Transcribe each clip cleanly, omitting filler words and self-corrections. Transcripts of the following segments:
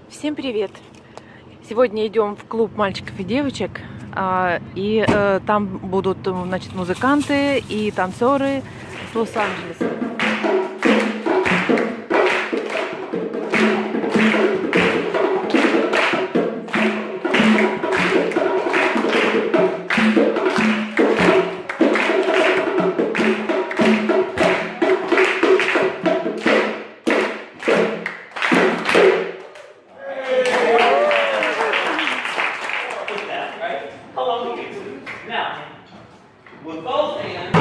Всем привет! Сегодня идем в клуб мальчиков и девочек, и там будут, значит, музыканты и танцоры с Лос-Анджелеса. With both hands.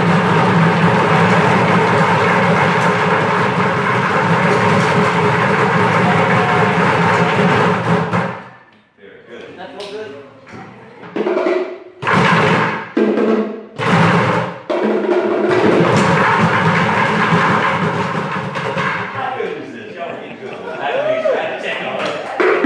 Very good. That feel good? How good is this? Y'all are getting good. I had to check on it.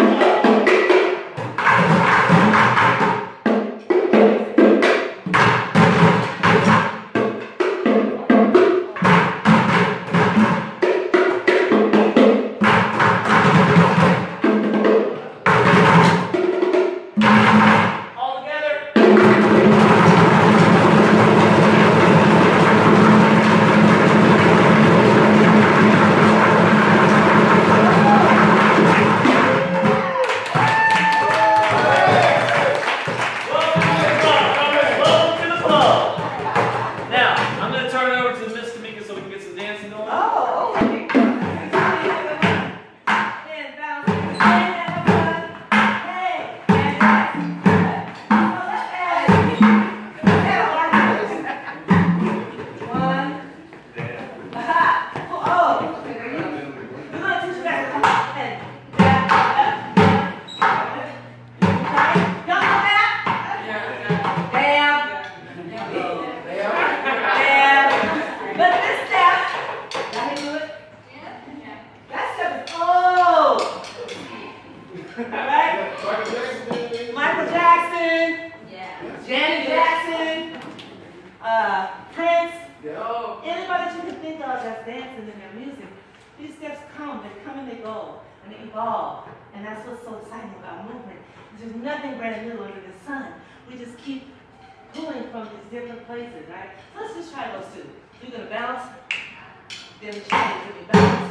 Michael Jackson, Janet Jackson, Prince, anybody that you can think of that's dancing in their music. These steps come, they come and they go, and they evolve. And that's what's so exciting about movement. There's nothing brand new under the sun. We just keep pulling from these different places, right? So let's just try those two. You're gonna bounce, then change, then we bounce.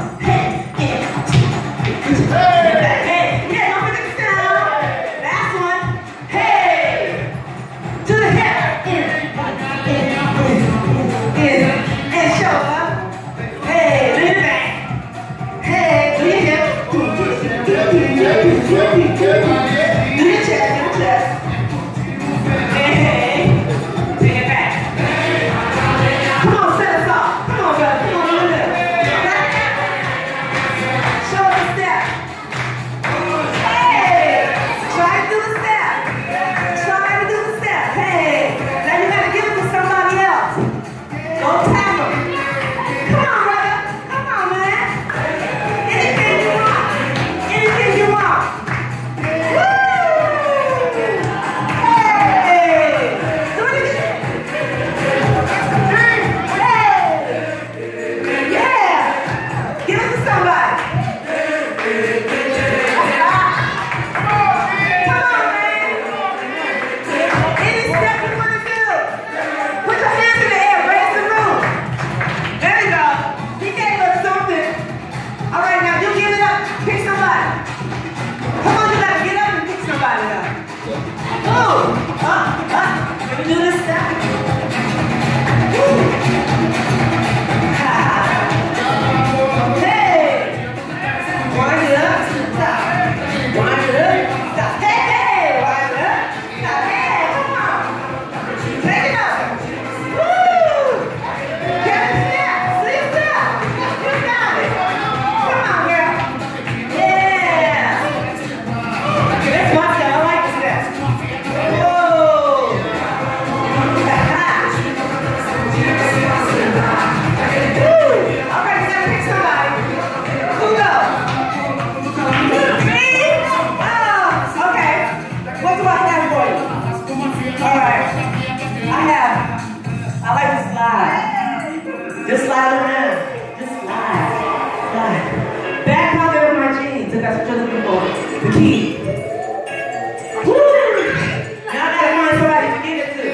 Last one. slide. Just slide around. Just slide. Slide. Back pocket of my jeans, if that's what you're looking for. The key. Woo! Now I gotta find somebody to give it to.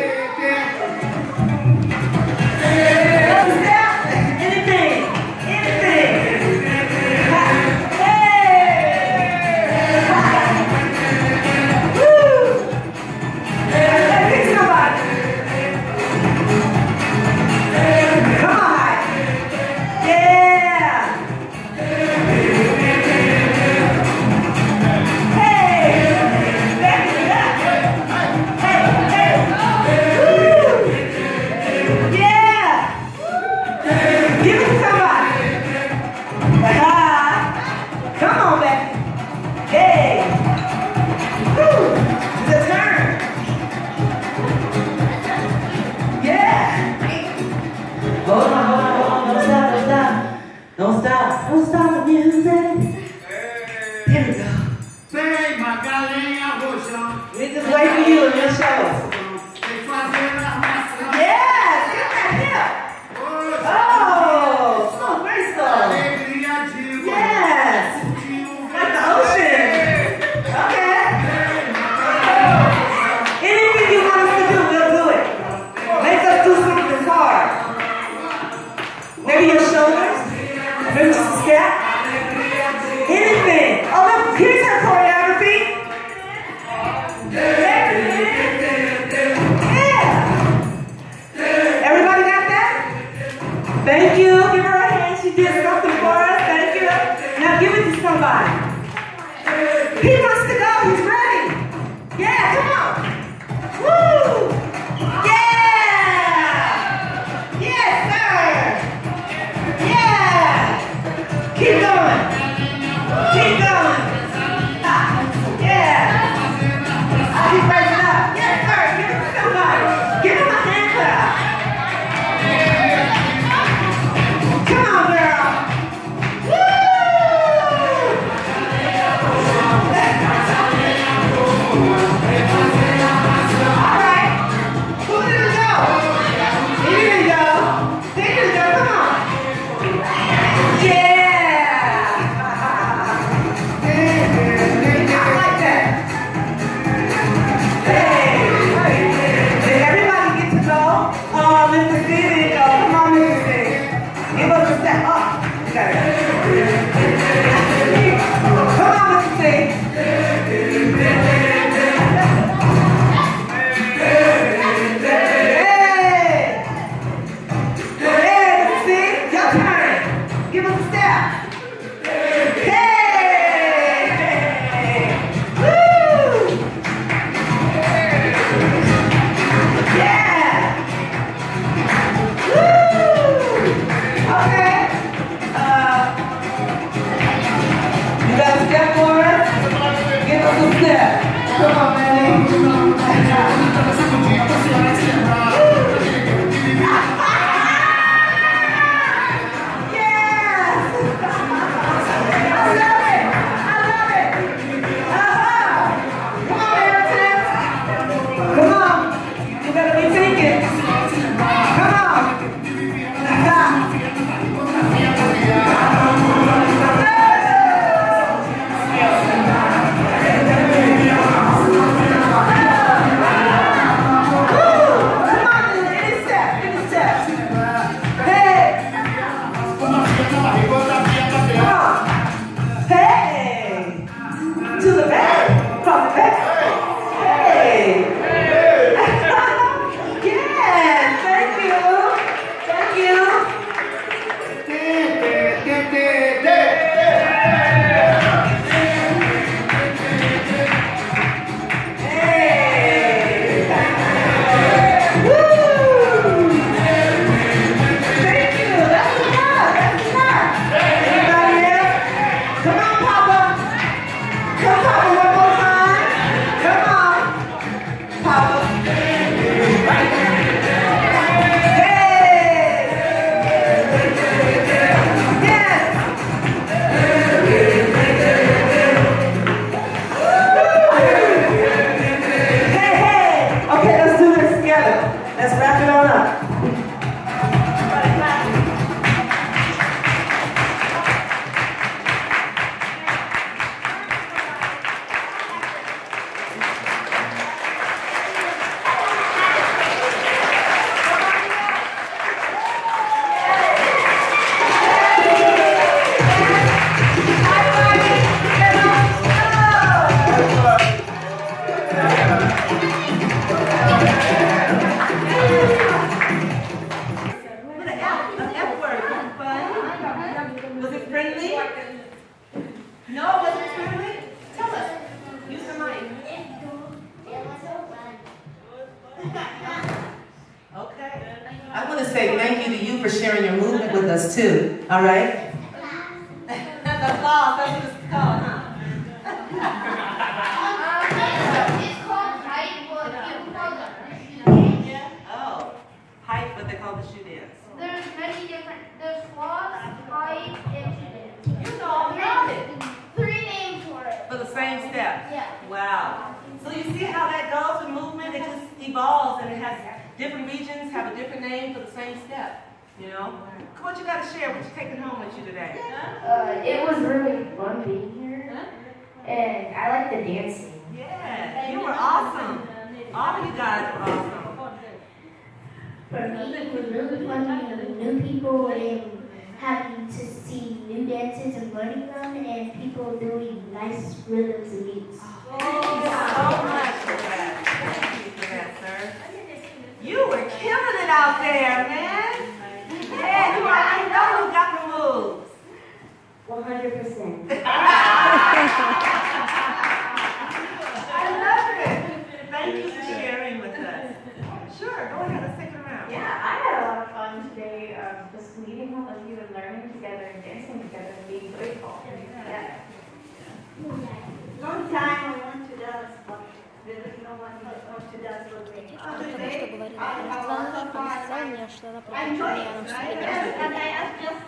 Step. Anything. Anything. Don't stop the music. Here we go. We just wait for you in your shows. Yes, get that hip. Oh, so graceful. Yes, like the ocean. Okay. Anything you want us to do, we'll do it. Make us do something hard. Maybe your shoulders. Maybe just a step. Anything. Oh, look, here's her choreography. Yeah. Everybody got that? Thank you. Give her a hand. She did something for us. Thank you. Now give it to somebody. He wants to go. He's ready. Yeah, come on. Woo! Yeah! Yes, sir! Yeah! Keep going. Keep going. Yeah. Keep raising up. Yes, sir. Give it to somebody. Give him a hand clap. Come on, girl. Woo! All right. Who did it go? Here you go. There you go. Come on. Yeah. Come on. Okay. I want to say thank you to you for sharing your movement with us too. All right? That's applause. That's what it's called, huh? It's called hype, but people call it the shoe dance. Oh, hype, but they call it the shoe dance. There's many different, there's floss, hype, and shoe dance. You know all about it. 3 names for it. For the same step. Yeah. Wow. So you see how that goes with movement? It just evolves and it has different regions have a different name for the same step. You know? What you got to share? What you taking home with you today? It was really fun being here, and I like the dancing. Yeah, you were awesome. All of you guys were awesome. For me, it was really fun meeting new people and having to see new dances and learning them, and people doing nice rhythms and beats. Thank you so much for that. Thank you for that, sir. You were killing it out there, man. Yeah, I know you got the moves. 100%. I love it. Thank you for sharing with us. Sure, go ahead, let's take it around. Yeah, I had a lot of fun today, just meeting all of you and learning together and dancing together and being grateful. Yeah. Long time I want to dance, but there is no one who wants to dance with me. Потому что говорила, она сказала мне, что она I enjoy пропустила it, right? And I asked just